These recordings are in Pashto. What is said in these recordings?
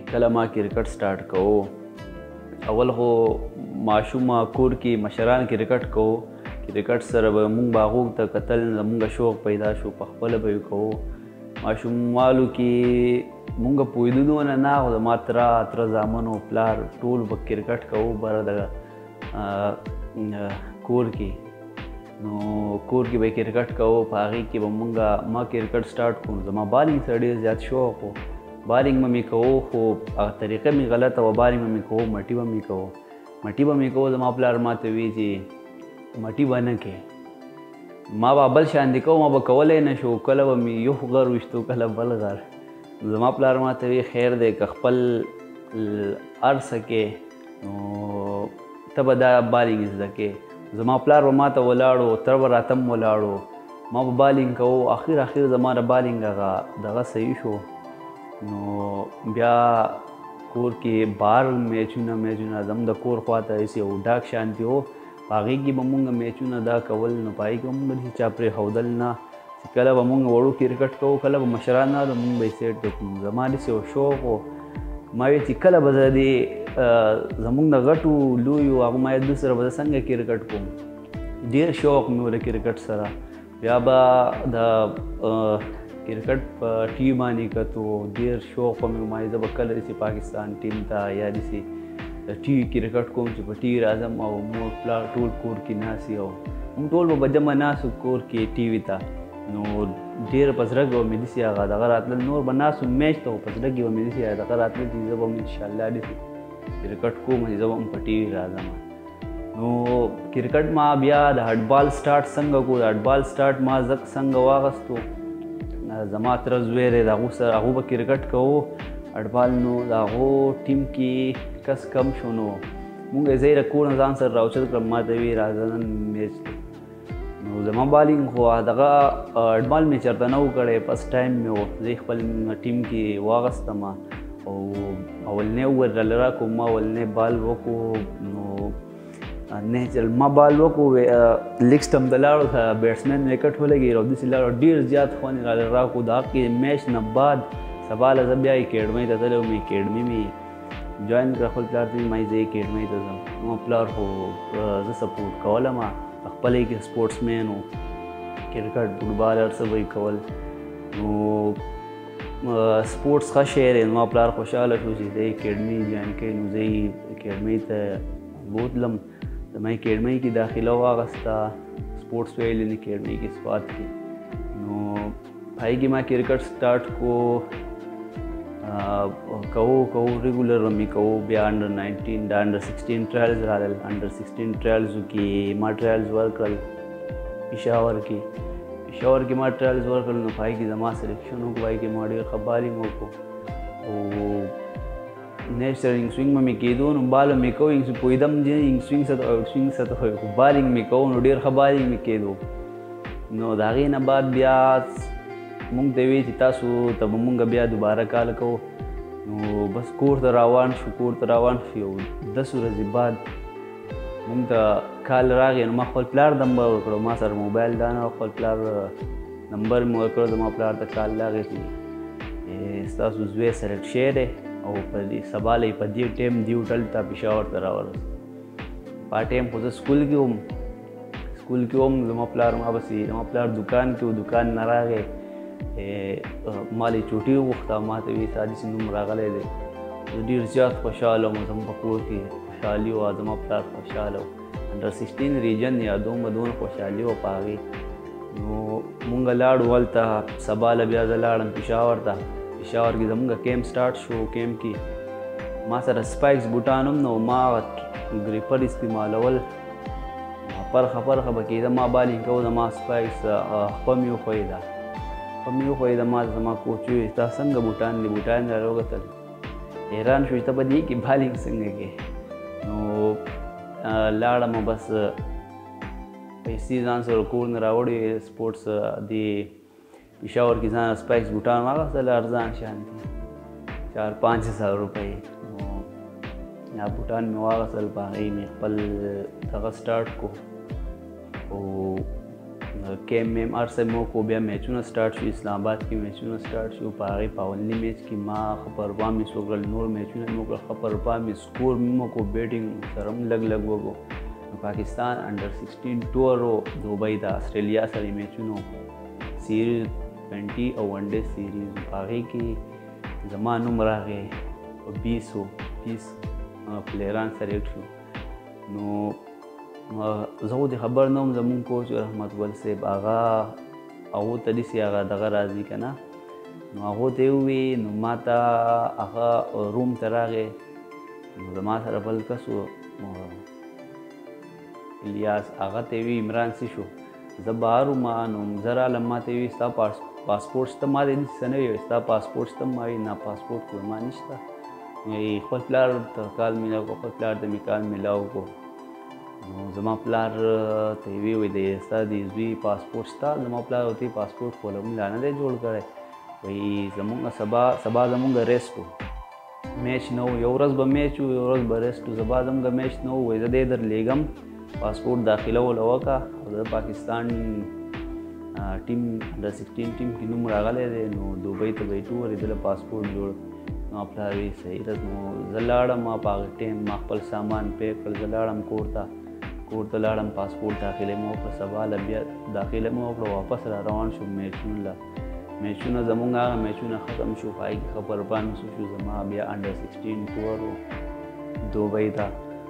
کله ما کرکټ سٹارټ کوو اول خو ماشوم کور کې مشران کرکټ کوو کرکټ سره به مونږ باغو ته کتل زمونږ شوق پیدا شو په خپله به یې کوو ماشوموالو کې مونږ پوهېدو نه خو زما تره زامنو پلار ټول به کرکټ کوو بره د کور کې نو کور کې به کرکټ کوو په هغې کې به مونږ ما کرکټ سټارټ کړو زما بالینګ سره ډېر زیات شوق و بالینګ به مې کوو خو هغه طریقه مې غلطه وه بالینګ به مې کوو مټي به مې کوو مټي به مې کوو زما پلار ما ته وی چې مټي به نه کې ما به بل شان دي کوو ما به کولی نه شو کله به مې یو غر ویشتو کله بل غر زما پلار ما ته وی خیر دی که خپل هر څه کې نو ته به دا بالینګ زده کې زما پلار به ما ته ولاړو تر به راته هم ولاړو ما به بالینګ کوو اخر زما د بالینګ هغه دغه صحیح شو نو بیا کور کې بار میچونه زموږ د کور خواته هسې یو ډاک شانتي و په هغې کې به مونږ میچونه دا کول نو په هغې کې به مونږ داسې چا پرېښودل نه چې کله به مونږ وړو کرکټ کوو کله به مشران نه د مونږ به یې سیټ وکړو زما داسې یو شوق و ما وی چې کله به زه دې زموږ د غټو لویو هغو مایدو سره به زه څنګه کرکټ کوم ډېر شوق مې و د کرکټ سره بیا به د کرکټ په ټي وي باندې کتو ډېر شوق به مې ومایي زه به کله داسې پاکستان ټیم ته یا داسې د ټي وي کرکټ کوم چې په ټي وي راځم او مور پلار ټول کور کې ناست او موږ ټول به جمع ناست کور کې ټي وي ته نو ډېر په زړه کې به مې داسې هغه دغه راتلل نور به ناست میچ ته خو په زړه کې به مې داسې دغه راتلل چې زه به هم انشاءالله داسې کرکټ کوم چې زه به هم په ټي وي راځم نو کرکټ ما بیا د هډبال سټارټ څنګه کړو د هډبال سټارټ ما زک څنګه واغستو زما تره زوی دی د هغو سره هغو به کرکټ کوو هډبال نو د هغو ټیم کې کس کم شو نو مونږ یې زه یې د کور نه ځان سره راوچت کړم ما ته ویې راځه نن میچ دی نو زما بالینګ خو دغه هډبال مې چېرته نه و کړی فسټ ټایم مې و زه یې خپل ټیم کې واغستم او اولنی اوور راکړو ما اولنی بال وکړو نو نیچرل ما بال وکړو لیګ سټمپ ته لاړو بیټسمین وکټ ولګېد او داسې لاړو ډېر زیات خوند یې راله راکړو د هغې میچ نه بعد سبا له زه بیا اکیډمۍ ته تللی وم اکیډمي مې جوین کړه خپل پلار ته مې ما زه اکیډمۍ ته ځم زما پلار خو زه سپورټ کولم خپله کې سپورټس مین و کرکټ فوټبال هر څه به یې کول نو سپورټس ښه شی دی زما پلار خوشحاله شو چې زه اکیډمي جوین کوي نو زه یې اکیډمۍ ته بوتلم زما اکیډمۍ کې داخله واغسته سپورټس ویلین اکیډمۍ کې سوات کې نو هغې کې ما کرکټ سټارټ کوو ریګولر مې کوو بیا انډر 19 د انډر 16 ټرایلز رالل انډر 16 ټرایلزو کې ما ټرایلز ورکړل پېښور کې ما ټرایلز ورکړل نو په هغې کې زما سلیکشن وکړو په هغې کې ما ډېر ښه بالینګ وکړو او نیچرل انګ سوینګ به مې کېدو نو بال به مې کوو پوهېدم چې انګ سوینګ څه ته وایي آوټ سوینګ څه ته وایي خو بالینګ مې کوو نو ډېر ښه بالینګ مې کېدو نو د هغې نه بعد بیا مونږ ته ویې چې تاسو ته به مونږ بیا دوباره کال کوو نو بس کور ته روان شو یو 10 ورځې بعد مونږ ته کال راغی نو ما خپل پلار نمبر ورکړو ما سره موبایل دا نه خپل پلار نمبر مې ورکړو زما پلار ته کال راغی چې ستاسو زوی سلیکټ شوی دی او په دې سبا له په دې ټایم دی هوټل ته پېښور ته راورسېدو په ټایم خو زه سکول کې وم زما پلار دکان کې و دکان نه راغی ما له چوټي وغوښته ما ته ویې ستا داسې نوم راغلی دی زه ډېر زیات خوشحاله وم زموږ په کور کې خوشحالي وه زما پلار خوشحاله و انډر 16 ریجن یادوم دونه خوشحالي وه په هغې نو مونږ لاړو هلته سبا له بیا زه لاړم پېښور ته پېښور کې زموږ کیمپ سټارټ شو کیمپ کې ما سره سپایکس بوټان هم نو ما ګریپر استعمالول پرخه به کېده ما بالینګ کوو زما سپایکس خپه مې وښویېده ما زما کوچ وویل ستا څنګه بوټان دي بوټان یې راوکتل حیران شو چې ته په دې کې بالینګ څنګه کې نو لاړم بس پیسې ځان سره کور نه راوړې سپورټس دې پېښور کې ځان سپایکس بوټان واخیستل ارزان شانتي 4-5 روپۍ نو یا بوټان مې واخیستل په هغې مې خپل دغه سټارټ کو او کیم میم هر څه مو کو بیا میچونه سٹارټ شو اسلام آباد کې میچونه سٹارټ شو په هغې په اولني میچ کې ما ښه پرفارم مې وکړل نور میچونه مې وکړل ښه پرفارم مې سکور مې وکړو بیټینګ سره هم لږ لږ وکړو پاکستان انډر 16 ټور و دوبۍ د اسټرالیا سره میچونه سیریز 20 او ون ډے سیریز په هغې کې زما نوم راغی په 20 پلیران سلیکټ شو نو زه خو دې خبر نه وم زمونږ کوچ رحمت ګل صاحب هغو ته داسې هغه دغه راځي که نه نو هغو ته یې وویې نو ما ته هغه روم ته راغی نو زما سره بل کس و الیاس هغه ته یې وي عمران څه شو زه بهر وم نو زه رالم ما ته یې وي ستا پاسپورټ شته ما ته داسې څه نه وي ستا پاسپورټ شته ما وایي نه پاسپورټ خو زما نشته خپل پلار ته کال میلاو کړو خپل پلار ته مې کال میلاو کړو نو زما پلار ته یې وی ستا د زوی پاسپورټ شته زما پلار ورته پاسپورټ خو له موږ لا نه دی جوړ کړی وایي زمونږ سبا زمونږ ریسټ و میچ نه و یو ورځ به میچ و یو ورځ به ریسټ و سبا زمونږ میچ نه و وایي زه دې درلیږم پاسپورټ داخله وله وکړه او د پاکستان ټیم انډر 16 ټیم کې نوم راغلی دی نو دوبۍ ته به یې ټور دله پاسپورټ جوړ نو پلار وی صحیح ده نو زه لاړم ما په هغه ټایم ما خپل سامان پیک کړل زه لاړم کور ته لاړم پاسپورټ داخله مې وکړه سبا له بیا داخله مې وکړه واپس را روان شوم میچونه زمونږ هغه میچونه ختم شو په هغې کې ښه پرفارمنس وشو زما بیا انډر 16 ټور و دوبۍ ته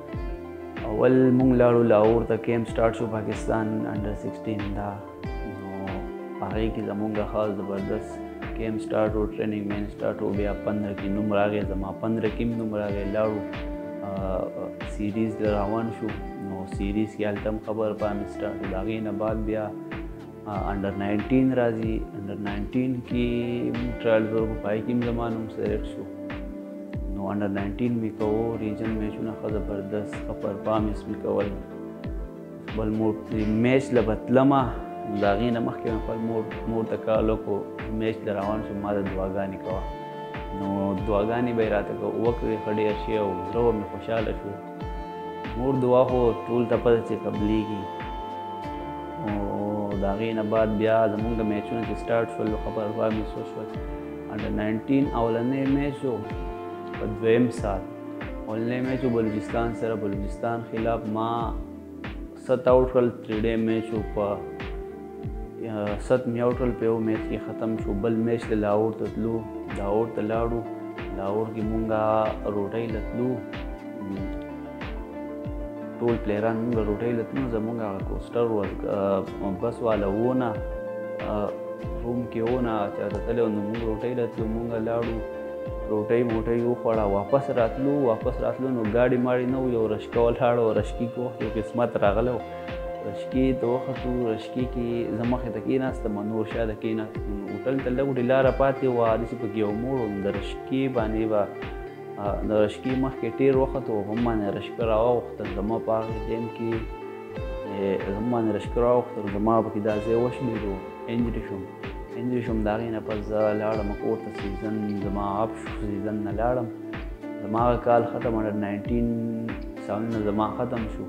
اول مونږ لاړو لاهور ته کیمپ سټارټ شو پاکستان انډر 16 دا نو هغې کې زمونږ خاص زبردست کیمپ سټارټ و ټریننګ مین سټارټ و بیا 15 کې نوم راغی زما 15 کې نوم راغی لاړو سیریز روان شو نو سیریز کې هلته هم خبر پام سټارټ و د هغې نه بعد بیا انډر 19 راځي انډر 19 کې ټرایلز ورکړو په هغې کې هم زما نوم سلیکټ شو نو انډر 19 مې کوو ریجن میچونه ښه زبردست ښه پرفارمنس مې کول بل میچ له به تلمه د هغې نه مخکې مې خپل مور ته کال وکړو میچ له روان شو ما ته دعاګانې کوه نو دعاګانې به یې راته وکړې ښه ډېر شي او زړه به مې خوشحاله شو مور دعا خو ټول ته پته چې قبلېږي او د هغې نه بعد بیا زمونږ میچونه چې سټارټ شول ښه پرفارمنس وشول انډر 19 اولنی میچ و په دویم سال اولنی میچ و بلوچستان سره بلوچستان خلاف ما 7 آؤټ کړل 3 ډے میچ و په 7 مې آؤټ کړل په یو میچ کې ختم شو بل میچ له لاهور ته تلو لاهور ته لاړو لاهور کې مونږه روټۍ له تلو ټول پلیران مونږ روټۍ له تلو زمونږ هغه کوسټر بس والا ونه روم کې ونه چاته تللی نو مونږ روټۍ له تلو مونږ لاړو روټۍ موټۍ وخوړه واپس راتلو نو ګاډي ماړي نه و یو رشکه ولاړو رشکي کې وخت یو قسمت راغلی و رشکي ته وختو رشکي کې زه مخې ته کېناستم نور شاته کېناستم هوټل ته لږ ډېر لاره پاتې وه داسې پکې یو موړ و د رشکي باندې به د رشکي مخکې ټیر وخت و هم باندې رشکه راواوښتل زما په هغې ټایم کې هم باندې رشکه راواوښتل زما پکې دا ځای وشمېدو انجري شوم د هغې نه پس زه لاړم کور ته سیزن زما اپ شو سیزن نه لاړم زما هغه کال ختم انډر 19 سالونه زما ختم شو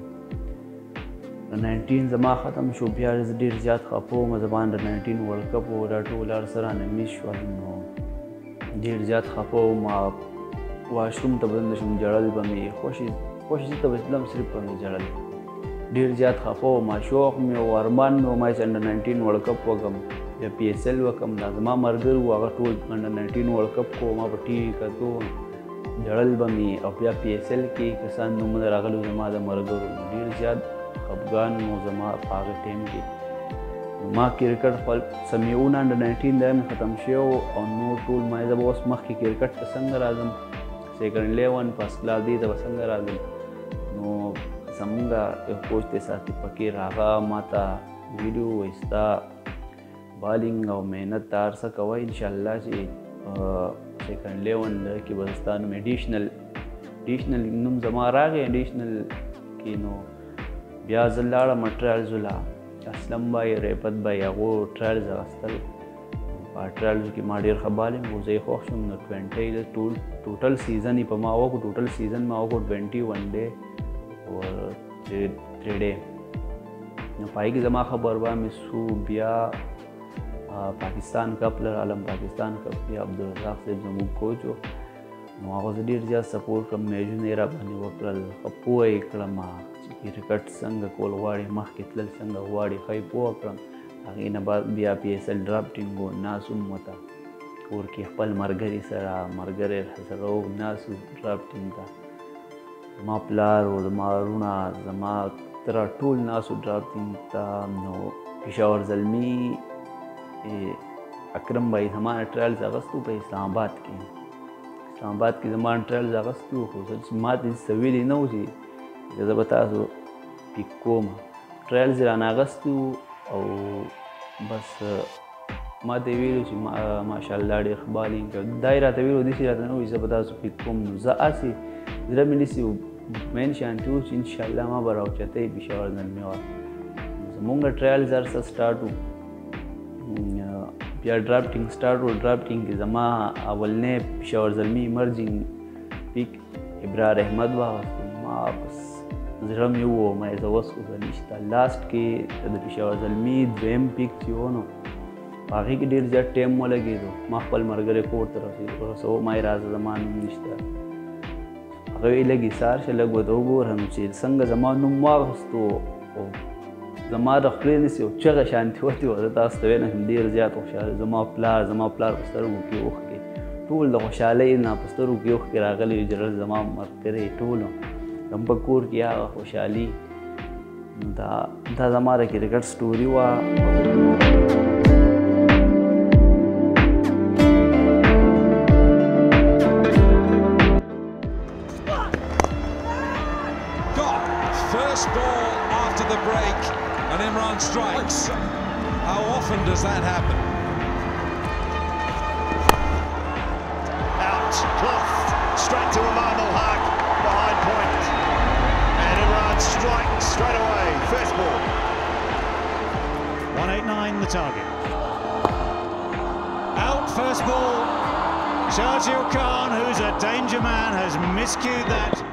19 زما ختم شو بیا زه ډېر زیات خفه وم زما انډر 19 ورلډ کپ و دا ټول هر څه رانه میس شول نو ډېر زیات خفه وم واشروم ته به تللی شم ژړل به مې خوښي ته به تلم صرف به مې ژړل ډېر زیات خفه وم شوق مې و ارمان مې و ما چې انډر 19 ورلډ کپ وکړم یا پی ایس ایل وکړم دا زما ملګري وو هغه ټول انډر 19 ورلډ کپ کو ما په ټي وي کتو ژړل به مې او بیا پی ایس ایل کې کسان نومونه راغلي وو زما د ملګرو ډېر زیات خفګان مو زما په هغه ټایم کې ما کرکټ خپل سمیونه انډر 19 دا مې ختم شوی او نور ټول ما زه به اوس مخکې کرکټ ته څنګه راځم سیکنډ 11 فرسټ کلاس دی ته به څنګه راځم نو زمونږ یو کوچ دی ساتي فقیر هغه ما ته ویډیو وایي ستا بالینګ او محنت ته هر څه کوئ انشاءالله چې سیکنډ 11 کې به ستا نوم اډیشنل نوم زما راغی اډیشنل کې نو بیا زه لاړم ټرایلزو له اسلم بھائی ریفت بھائی هغو ټرایلز اخیستل په ټرایلزو کې ما ډېر ښه بالینګ و زه یې خوښ شوم نو 20 ټوټل سیزن یې په ما وکړو ټوټل سیزن ما وکړو 21 ډے اور 3 ډے پای کې زما خبر باندې سو بیا پاکستان کپ لرالم پاکستان کپ کې عبدالرزاق صاحب زموږ کوچ و نو هغه زه ډېر زیات سپورټ کړم میچونه یې راباندې وکړل ښه پوه یې کړم چې کرکټ څنګه کول غواړي مخکې تلل څنګه غواړي ښه یې پوه کړم هغې نه بعد بیا PSL ډرافټینګ و ناست وم ورته کور کې خپل ملګري سره ملګری سره ناست وو ډرافټینګ ته زما پلار و زما وروڼه زما تره ټول ناست وو ډرافټینګ ته نو پېښور زلمي اکرم بھائی زما نه ټرایلز اخیستو په اسلام آباد کې زما نه ټرایلز اخیستي وو خو ما ته څه ویلي نه وو چې زه به تاسو پیک کوم ټرایلز یې رانه اخیستي وو او بس ما ته یې ویلو چې ماشاءالله ډېر ښه بالینګ کوي دا یې راته ویلو داسې راته نه وایي زه به تاسو پیک کوم نو زه هسې زړه مې نیسي مین شانتي وو چې انشاءالله ما به راوچتی پېښور زلمي وه زمونږ ټرایلز هر څه سټارټ وو بیا ډرافټینګ سټارټ و ډرافټینګ کې زما اولنی پېښور زلمي ایمرجینګ پیک ابرار احمد واخیستو ما بس زړه مې ووه ما یې زه اوس خو نشته لاسټ کې د پېښور زلمي دویم پیک چې و نو په هغې کې ډېر زیات ټایم ولګېدو ما خپل ملګری کور ته رسوه ما یې راځه زما نوم نشته هغه ویې لږ ایثار شه لږ ورته وګوره نو چې څنګه زما نوم واخیستو زما د خولې نسي یو چغه شانتي وتې وه زه تاسو ته ویلی شم ډېر زیات خوشحاله زما پلار په سترګو کې اوښکې ټول د خوشحالۍ نه په سترګو کې اوښکې راغلي وي جرل زما ملګري ټولو زموږ په کور کې هغه خوشحالي دا زما د کرکټ سټوري وه First ball after the break and Imran strikes. How often does that happen? Out, Clough, straight to Imam Al-Haq, behind point. And Imran strikes straight away, first ball. 189 the target. Out, first ball. Shahjil Khan, who's a danger man, has miscued that.